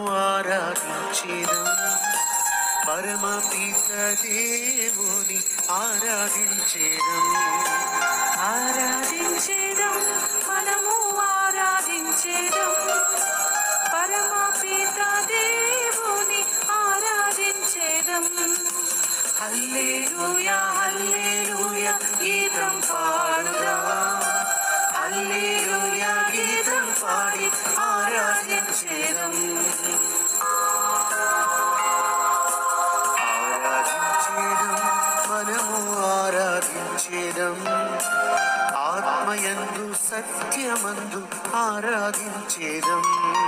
ఆరాధించేదం పరమపిత దేవుని ఆరాధించేదం మనము ఆరాధించేదం పరమపిత దేవుని ఆరాధించేదం. హల్లెలూయా హల్లెలూయా గీతం పాడుదాం, హల్లెలూయా గీతం పాడి ఆరాధించేదం. మనము ఆరాధించేదం ఆత్మయందు సత్యమందు ఆరాధించేదం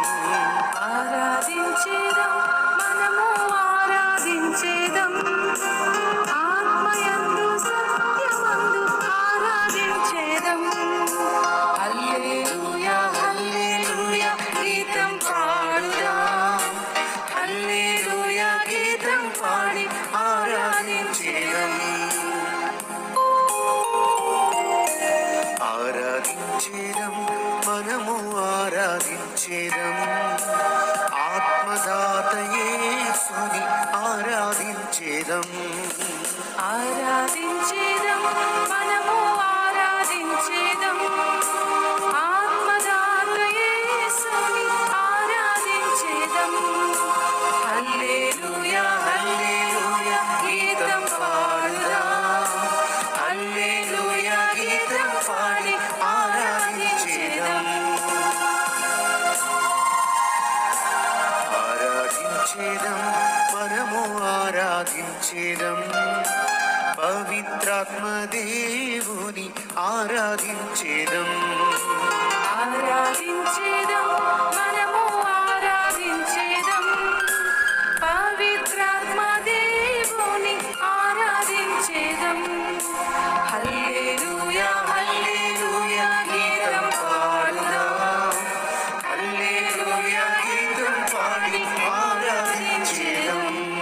మనము ఆరాధించేదం ఆత్మయందు సత్యమందు ఆరాధించేదం. హల్లెలూయా హల్లెలూయా గీతం పాడుదాం, హల్లెలూయా గీతం పాడి ఆరాధించేదం. మనము ఆరాధించేదం ఆత్మదాత యేసుని ఆరాధించేదం మనము ఆరాధించేదం ఆత్మదాత యేసుని ఆరాధించేదం. హల్లెలూయా హల్లెలూయా గీతం పాడుదాం, హల్లెలూయా గీతం పాడి ఆరాధించేదం. మనము ఆరాధించేదం పవిత్రాత్మ దేవుని ఆరాధించేదం మనము ఆరాధించేదం పవిత్రాత్మ దేవుని ఆరాధించేదం. హల్లెలూయా హల్లెలూయా గీతం పాడుదాం, హల్లెలూయా గీతం పాడి ఆరాధించేదం.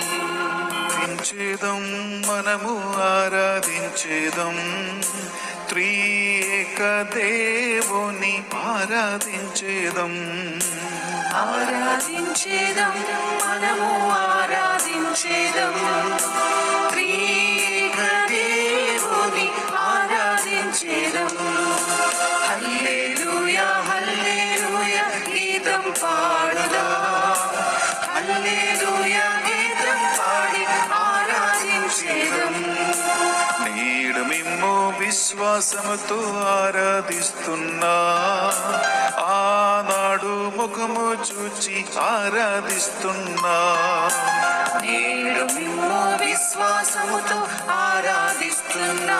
మనము ఆరాధించేదం త్రియేక దేవుని ఆరాధించేదం మనము ఆరాధించేదం త్రియేక దేవుని ఆరాధించేదం. హల్లెలూయా హల్లెలూయా గీతం పాడుదాం, హల్లెలూయా గీతం పాడి ఆరాధించేదం. నేడు మిమ్ము విశ్వాసముతో ఆరాధిస్తున్నా, ఆనాడు ముఖము చూచి ఆరాధిస్తున్నా. నేడు మిమ్ము విశ్వాసముతో ఆరాధిస్తున్నా,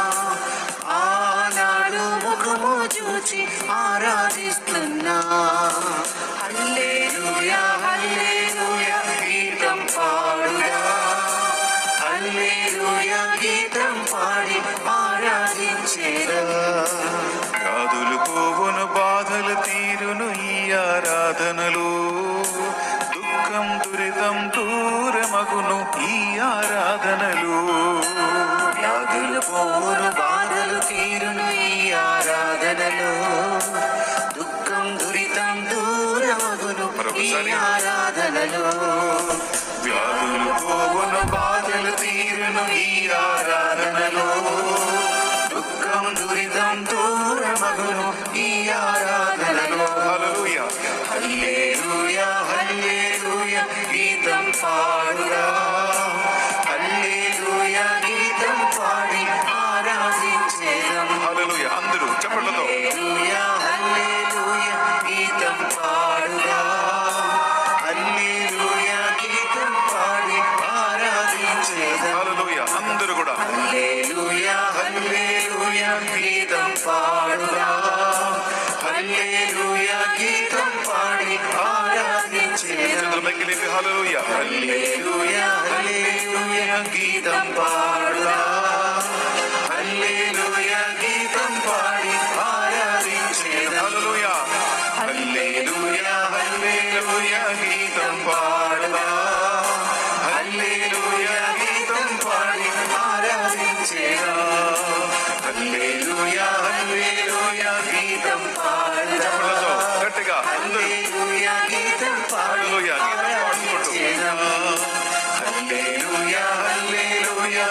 ఆనాడు ముఖము చూచి ఆరాధిస్తున్నా. హల్లెలూయా హల్లెలూయా గీతం పాడుదాం, హల్లెలూయా గీతం పాడి ఆరాధించేదం. వ్యాధులు పోవును బాధలు తీరును ఈ ఆరాధనలు, దుఃఖం దురితం దూరమగును ఈ ఆరాధనలు. వ్యాధులు పోవును బాధలు తీరును ఈ ఆరాధనలు, దుఃఖం దురితం దూరమగును ఈ ఆరాధనలు. వ్యాధులు పోవును బాధలు తీరును ఈ ఆరాధనలు, దుఃఖం దురితం దూరమగును ఈ ఆరాధనలు. హల్లెలూయా హల్లెలూయా హల్లెలూయా గీతం పాడుదాం, హల్లెలూయా గీతం పాడి ఆరాధించేదం. హల్లెలూయా అందరూ చప్పట్లతో హల్లెలూయా హల్లెలూయా గీతం పాడుదాం, హల్లెలూయా గీతం పాడి ఆరాధించేదం. హల్లెలూయా అందరూ కూడా హల్లెలూయా హల్లెలూయా గీతం పాడుదాం, హల్లెలూయా గీతం పాడి ఆరాధించేదం. హల్లెలూయా హల్లెలూయా హల్లెలూయా గీతం పాడుదాం, హల్లెలూయా గీతం పాడి ఆరాధించేదం. హల్లెలూయా హల్లెలూయా హల్లెలూయా గీతం పాడుదాం, హల్లెలూయా గీతం పాడి ఆరాధించేదం. హల్లెలూయా హల్లెలూయా గీతం పాడుదాం, గట్టిగా హల్లెలూయా గీతం పాడి హల్లెలూయా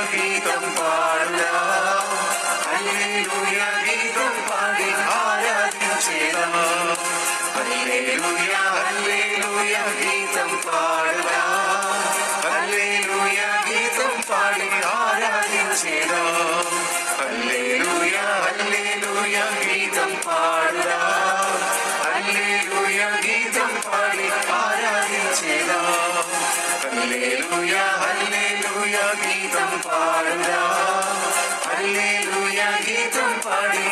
గీతం పాడుదా హల్లెలూయా గీతం పాడి ఆరాధించేదా హల్లెలూయా హల్లెలూయా గీతం పాడుదా హల్లెలూయా గీతం పాడి ఆరాధించేదా హల్లెలూయా హల్లెలూయా గీతం పాడుదా హల్లెలూయా గీతం పాడి ఆరాధించేదా హల్లెలూయా హల్లెలూయా గీతం పాడుదా హల్లెలూయా గీతం పాడి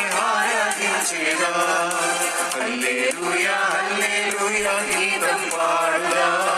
ఆరాధించేదా హల్లెలూయా హల్లెలూయా గీతం పాడుదా